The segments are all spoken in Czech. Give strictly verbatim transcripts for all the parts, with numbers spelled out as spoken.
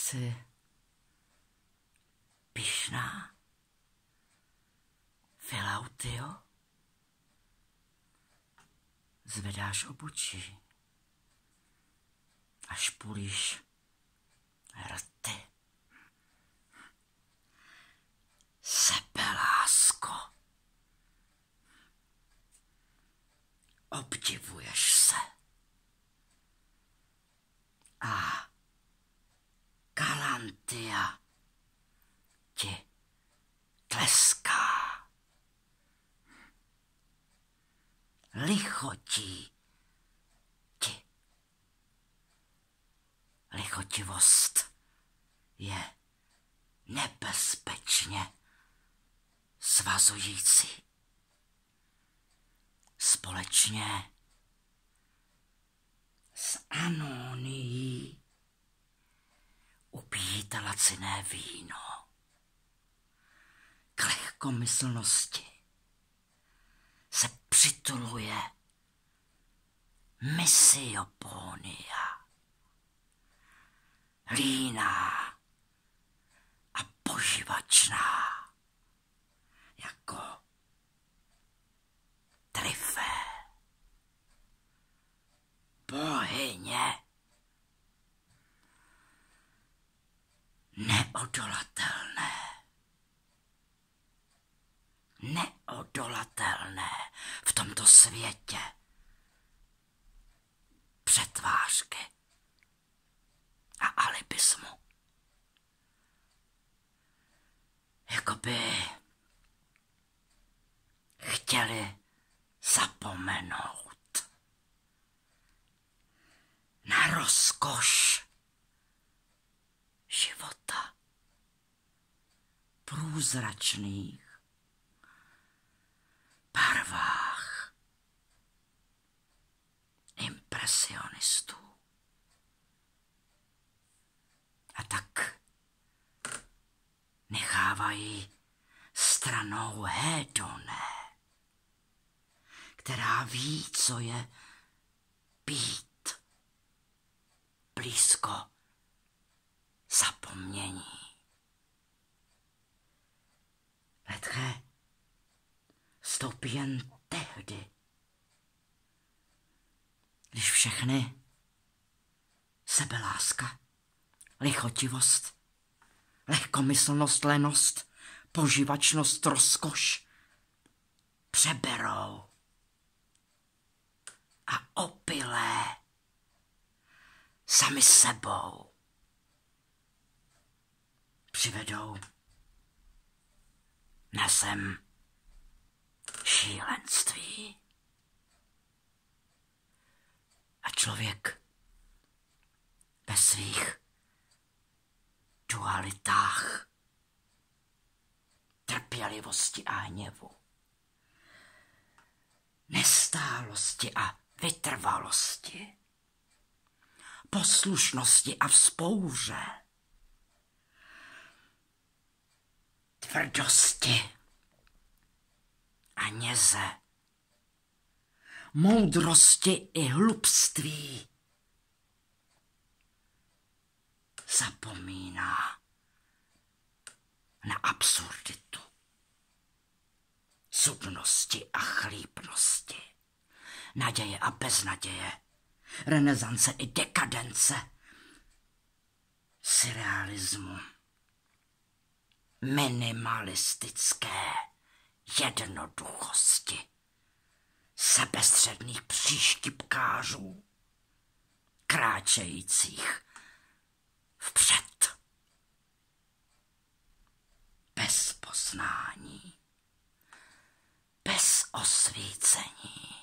Jsi pyšná, Filautio? Zvedáš obočí a špulíš rty. Sebelásko. Obdivuješ se. A Galantia ti tleská. Lichotí ti. Lichotivost je nebezpečně svazující. Společně s Anonií upíjíte laciné víno k lehkomyslnosti se přituluje Missioponia, líná a poživačná jako Tryfé, bohyně neodolatelné. Neodolatelné v tomto světě přetvářky a alibismu. Jakoby chtěli zapomenout na rozkoš života průzračných barvách impresionistů. A tak nechávají stranou Hédoné, která ví, co je být blízko zapomnění. Letché stoupí jen tehdy, když všechny sebeláska, lichotivost, lehkomyslnost, lenost, poživačnost, rozkoš přeberou a opilé sami sebou přivedou na zem šílenství. A člověk ve svých dualitách trpělivosti a hněvu, nestálosti a vytrvalosti, poslušnosti a vzpouře, tvrdosti a něze, moudrosti i hlupství zapomíná na absurditu, sudnosti a chlípnosti, naděje a beznaděje, renesance i dekadence, surrealismu, minimalistické jednoduchosti, sebestředných příštípkářů, kráčejících vpřed, bez poznání, bez osvícení,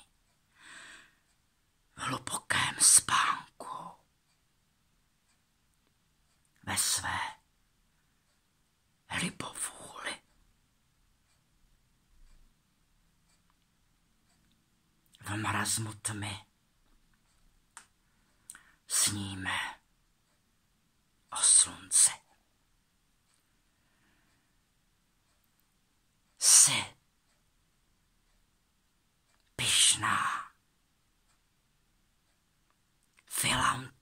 v hlubokém spánku, ve své libovůli. V marazmu tmy sníme o slunci. Jsi pyšná, Filautio.